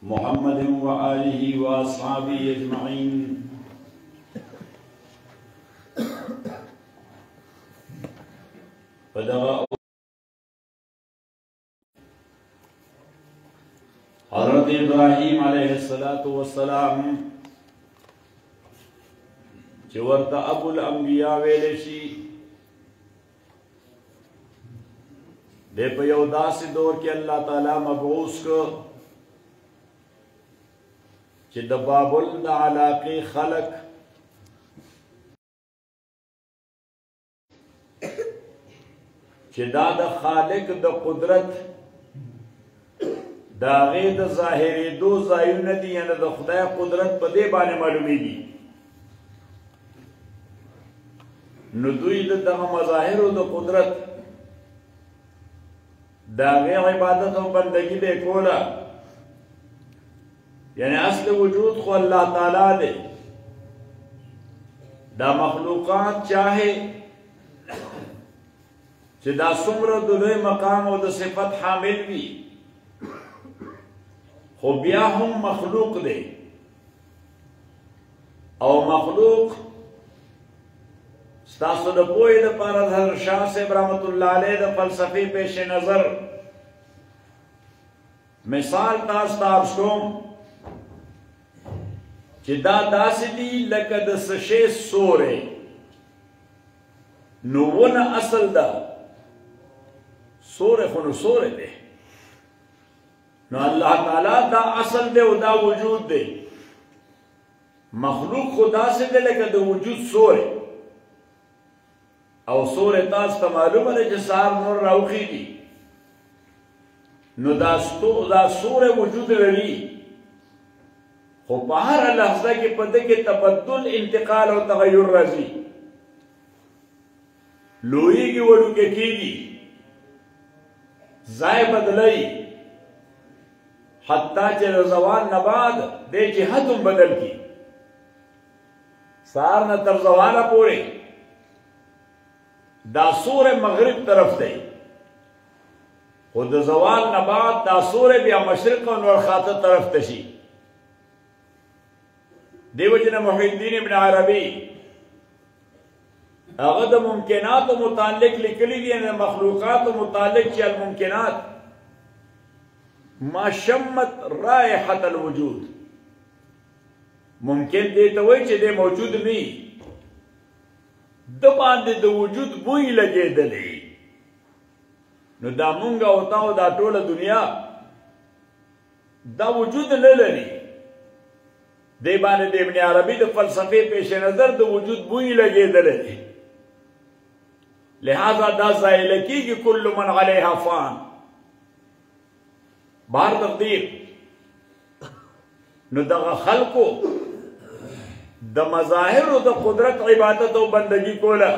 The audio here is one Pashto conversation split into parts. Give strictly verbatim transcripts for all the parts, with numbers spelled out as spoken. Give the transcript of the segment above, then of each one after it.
محمد وآله وأصحابه أجمعين. فدغا حضرت ابراہیم علیہ السلام چې ورته ابو الانبیاء ویلې شي د په یو داسې دور کې الله تعالی مبعوث کو چې د بابل د علاقې خلق چې دا د خالق د قدرت دا غیر د ظاهري دو ځایونه دي، یعنی د خدای قدرت په دې باندې معلومیږي. نو دوی د دغه مظاهرو د قدرت دا غیر عبادت او بندگی به کوله، یعنی اصل وجود خو الله تعالی دی. دا مخلوقات چاہے چې دا څومره د لوی مقام او د صفت حامل وي، خو بیا هم مخلوق دی. او مخلوق ستاسو د پوهې دپاره د حضرت شاه صاحب رحمت الله علیه د فلسفې پیش نظر مثال تاسو ته عرض کوم چې دا داسې دي لکه د څه شی سوری. نو ونه اصل ده، سوری خو نو سوری دی. نو الله تعالی دا اصل دی او دا وجود دی. مخلوق خو داسې دی لکه د وجود سوری. او سوری تاسو ته معلومه ده چې سهار نور راوخیږي، نو دا سوری وجود لري، خو په هره لحظه کې په ده کې تبدل، انتقال او تغیر راځي. لویږي وړوکی کېږي، ځای بدلوي، حتی چې د زوال نه بعد دې جهت هم بدل کړي. سهار نه تر زواله پورې دا سوری مغرب طرف دی، خو د زوال نه بعد دا سوری بیا مشرق او نورخاته طرف ته شي. دیو جن محی الدین ابن عربی هغه د ممکنات متعلق لیکلی دي، د مخلوقات متعلق چې الممکنات ما شمت رائحة الوجود، ممکن دی ته وایي چې دی موجود نه، د باندې د وجود بوی لګېدلی. نو دا مونږ او تا او دا ټوله دنیا دا وجود نه لري. دی باندې د ابن عربي د فلسفې پیش نظر د وجود بوی لګېدلی، لہذا دا زائل کېږي کل من علیها فان، بهر تقدیر. نو دغه خلقو د مظاهرو د قدرت عبادت او بندگی کوله،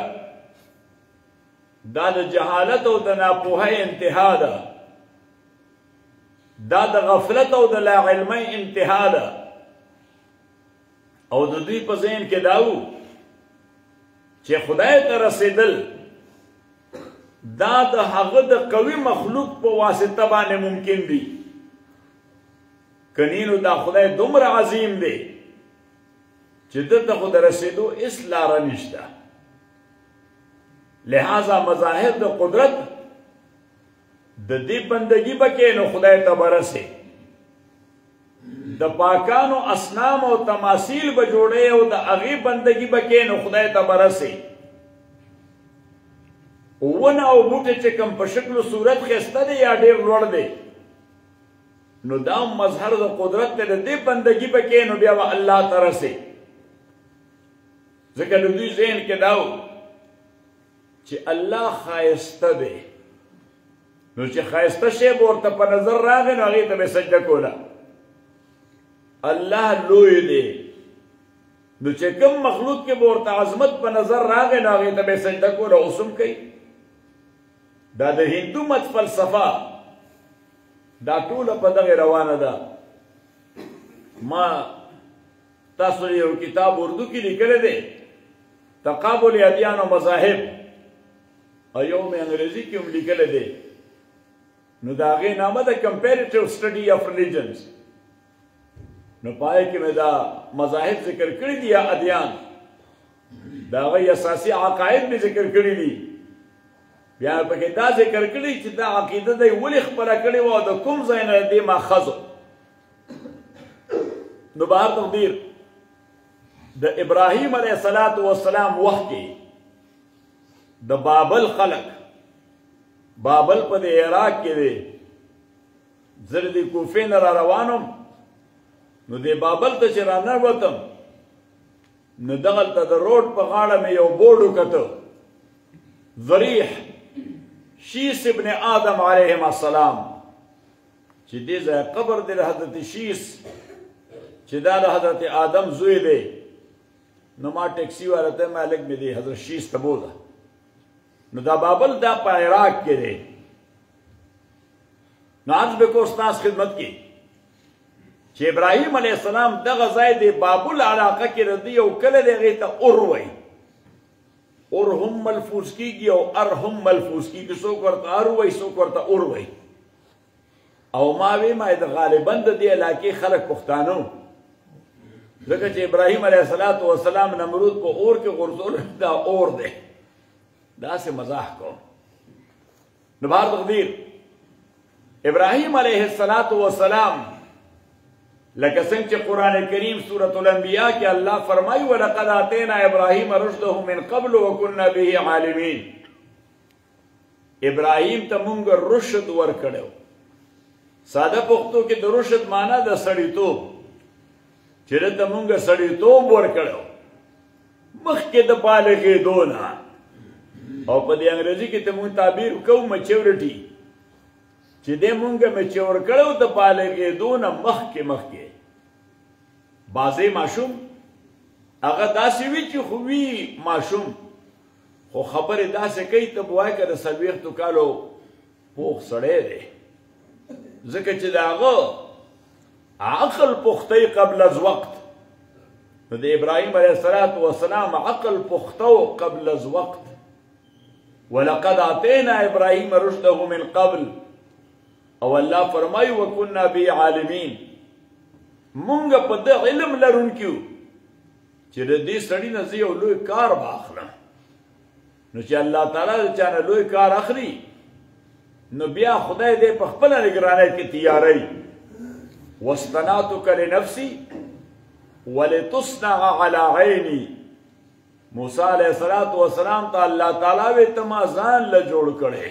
دا د جهالت او د ناپوهۍ انتها ده، دا د غفلت او د لا علمۍ انتها ده. او د دوی په ذهن کې دا و چې خدای ته رسېدل دا د هغه د قوي مخلوق په واسطه باندې ممکن دي، کنی نو دا خدای دومره عظیم دی چې دته خو د رسېدو هېڅ لاره نشته. لہذا مظاهر د قدرت د دې بندگی به کې نو خدای ته به رسې، د پاکانو اصنام او تماثیل به جوړې او د هغې بندگی به کې نو خدای ته به رسې. ونه او بوټی چې کوم په شکل و صورت ښایسته دی یا ډېر لوړ دی، نو دا مظهر د قدرت دی، د دې بندگی به کې نو بیا به الله ته رسې. ځکه د دوی ذهن کې دا و چې الله ښایسته دی، نو چې ښایسته شی به ورته په نظر راغی نو هغې ته به سجده کوله. الله لوی دی، نو چې کوم مخلوق کې به ورته عظمت په نظر راغی نو هغې ته به سجده کوله. اوس هم کوي. دا د هندو مت فلسفه دا ټوله په دغې روانه ده. ما تاسو یو کتاب اردو کې لیکلی دی، تقابل ادیان و مذاهب، او یو مې انګریزي کې هم لیکلی دی. نو د هغې نامه ده کمپیریټیو سټډي اف ریلیجنز. نو پای کې مې دا مذاهب ذکر کړي دي یا ادیان دا غي اساسي عقاید مې ذکر کړي دي بیا پکې دا ذکر کړي چې دا عقیده دی ولې خپله کړې وه د کوم ځای نه دې ماخذ نو بهر تقدیر د ابراهیم علیه السلام وسلام وخت کې د بابل خلق بابل په د عراق کې دی زه د کوفې نه را روانم نو د بابل ته چې راننوتم نو دغلته د روډ په غاړه مې یو بورډ وکته ضریح شیس ابن آدم علیهم السلام چې دې ځای قبر دی د حضرت شیس چې دا د حضرت آدم زوی دی نو ما ټیکسي والا ته ما لږ مې دی حضرت شیس ته بوزه نو دا بابل دا په عراق کې دی نو عرض به کو ستاسو خدمت کې چې ابراهیم علیه السلام دغه ځای د بابل علاقه کې ردی او کله دی هغې ته اور وایي اور هم ملفوظ کیږي او ار هم ملفوظ کیږي څوک ورته ار وایي څوک ورته اور وایي او ما وی ما د غالبا د دې علاقې خلک پښتانه ځکه چې ابراهیم علیه السلام نمرود په اور کې غورځول دا اور دی داسې مزاح کوم نو بهر تقدیر ابراهیم علیه السلام لکه څنګه چې قرآن کریم سورة الانبیاء کې الله فرمایي ولقد آتینا ابراهیم رشده من قبل وکنا به عالمین ابراهیم ته مونږ رشد ورکړو ساده پښتو کې د رشد معنا د سړیتوب چې ته مونږ سړیتوب ورکړو مخکې د بالغېدو نه او په دې انګریزي کې ته مونږ تعبیر کوو میچورټي چې دې مونږ میچور کړو د بالغېدو نه مخکې مخکې بعضې ماشوم هغه داسې وي چې خو وي ماشوم خو خبرې داسې کوي ته به وایې که د څلوېښتو کالو پوخ سړی دی ځکه چې د هغه عقل پختی قبل از وقت نو د ابراهیم علیه السلام عقل پخته قبل از وقت ولقد آتینا ابراهیم رشده من قبل او الله فرمایي وکنا به عالمین مونږ په د علم لرونکي چې د دې سړي نه زه یو لوی کار به اخلم نو چې الله تعالی د چا نه لوی کار اخلي نو بیا خدای دې په خپله نګرانۍ کې تیاری واصطنعتک لنفسي ولتصنع على عیني موسی علیه السلام ته الله تعالی وی ته ما ځان له جوړ کړې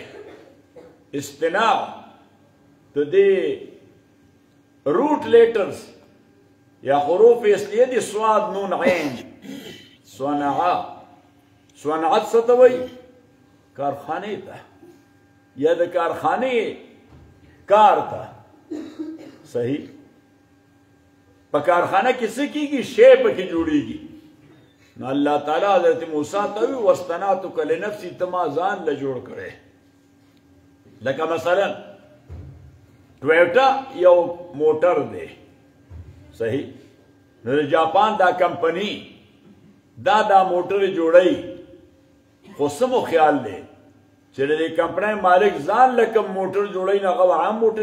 اصطناع د دې روٹ لیټرز یا حروف اصلیه دي صاد نون عین صنعا صنعت څه ته وایي کارخانې ته یا د کارخانې کار ته صحیح په کارخانه کې څه کېږي شی پکې جوړېږي نو الله تعالی حضرت موسی ته وی واصطنعتک لنفسي ته ما ځان له جوړ کړې لکه مثلا ټویوټا یو موټر دی صحیح نو د جاپان دا کمپنی دا دا موټر جوړی خو سمو خیال دی چې د دې کمپنۍ مالک ځان له کوم موټر جوړی نه هغه عام موټر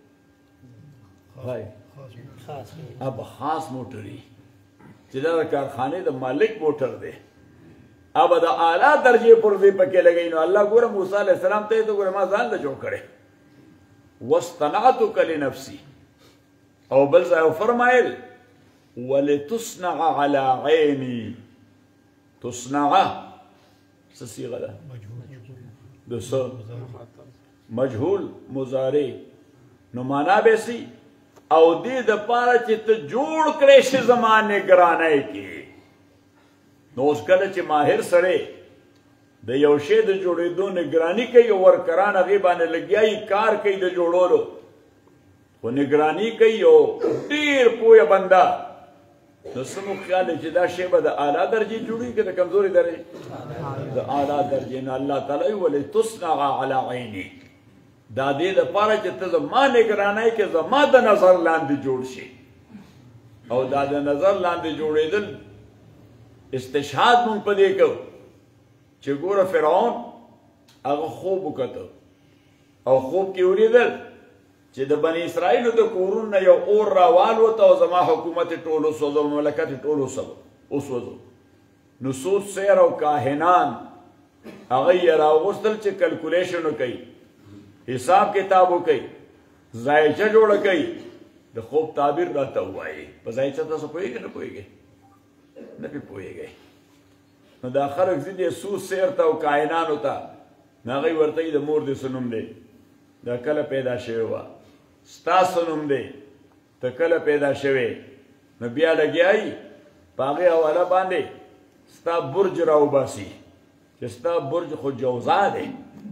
اب خاص موټري چې دا د کارخانې د مالک موټر دی اب د اعلی درجې پرزې پکې لګی نو الله ګوره موسی علیه السلام ته یې ته ګوره ما ځان له جوړ کړی واصطنعتک لنفسي او بل ځای فرمایل ولتصنع على عیني تصنع څه صیغه ده د څه مجهول مضارع نو معنا به سي او دې د پاره چې ته جوړ کړې شي زمانه ګرانۍ کې نو اوس کله چې ماهر سړی د یو شی د جوړېدو نگراني کوي او ورکران هغې باندې لګیایي کار کوي د جوړولو خو نگراني کوي او ډېر پوهه بنده نو څه مو خیال دی چې دا شی به د اعلی درجې جوړېږي که د کمزورې درجې د اعلی درجې نه الله تعالی وی ولتصنع علی عیني دا دې دپاره چې ته زما نګرانی کې زما د نظر لاندې جوړ شي او دا د نظر لاندې جوړېدل استشهاد مونږ په دې کوو چې ګوره فرعون هغه خوب وکته او خوب کې ولیدل چې د بني اسرائیلو د کورونو نه یو اور راوالوته او زما حکومت یې ټول وسوځو مملکت یې ټول وسوځو نو سود سیر او کاهنان هغه یې راوغوښتل چې کلکولیشن وکوي حساب کتاب وکوي ځایچه جوړه کوي د خوب تعبیر راته ووایي په ځایچه تاسو پوهېږئ نه پوهېږئ نه پې پوهېږئ نو دا خلک ځي دې سود سیر ته او کاهنانو ته نو هغوی ورته یي د مور دې څه نوم دی دا کله پیدا شوې وه ستا څه نوم دی ته کله پیدا شوې نو بیا لګیا یي په هغې حواله باندې ستا برج راوباسي چې ستا برج خو جوزا دی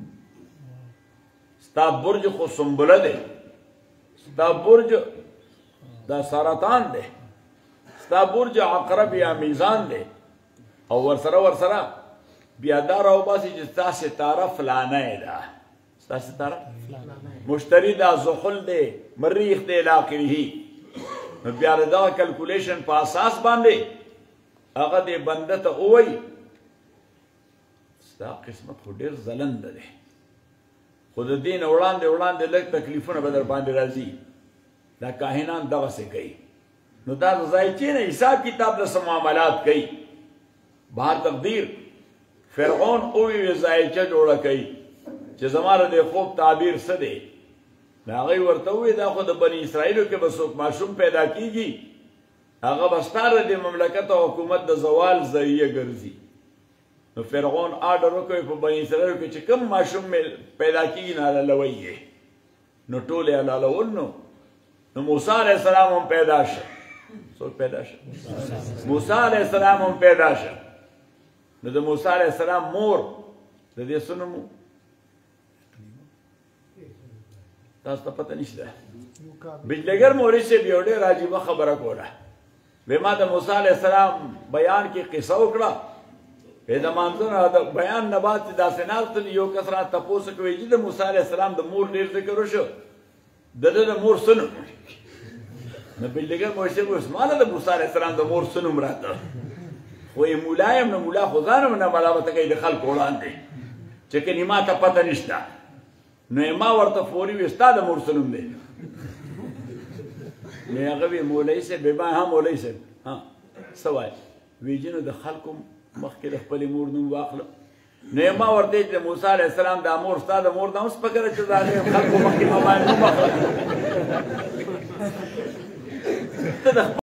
ستا برج خو سنبله دی ستا برج دا سرطان دی ستا برج عقرب یا میزان دی او ورسره ورسره بیا دا راوباسي چې ستا ستاره فلانه ده ستا ستاره مشتری دا زحل دی مریخ دی الی آخره نو بیا د دغه کلکولیشن په اساس باندې هغه دې بنده ته ووایي ستا قسمت خو ډېر ځلنده دی خو د دې نه وړاندې وړاندې لږ تکلیفونه به در باندې راځي دا کاهنان دغسې کوي نو دا د ځایچې نه حساب کتاب د څه معاملات کوي بهر تقدیر فرعون وویل ځایچه جوړه کوي چې زما د خوب تعبیر څه دی نو هغوی ورته وویل دا خو د بني اسرائیلو کې به څوک ماشوم پیدا کېږي هغه به ستا د دې مملکت او حکومت د زوال ذریعه ګرځي نو فرعون آرډر وکوي په بني اسرائیلو کې چې کوم ماشوم پیدا کېږي نو حلالوی یې نو ټول یې حلالول نو نو موسی علیه السلام هم پیدا شه څوک پیدا شه موسی علیه السلام هم پیدا شه نو د موسی علیه السلام مور د دې څه نوم و تاسو ته پته نشته بجلیګر مولوي صاحب یو ډېر عجیبه خبره کوله وی ما د موسی علیه السلام بیان کې قصه وکړه وی د مانځه نه د بیان نه بعد چې داسې ناست یو کس را تپوس کوي چې د موسی علیه السلام د مور ډېر ذکر وشو د ده د مور څه نوم نو بجلیګر مولوي صاحب ویل ما نه د موسی علیه السلام د مور څه نوم راته خو یې مولا یم نو مولا خو ځان هم نه ملامته کوي د خلکو وړاندې چې کني ما ته پته نشته نو ما ورته فوري وی ستا د مور څه نوم دی نو هغه وی مولوي صاحب ما هم مولوي صاحب ها څه وایي وی چې نو د خلکو مخکې د خپلې مور نوم واخله نو ما ورته چې موسی علیه السلام دا مور ستا د مور نه اوس فکر چې د هغې خلکو مخکې ما باندې نوم واخله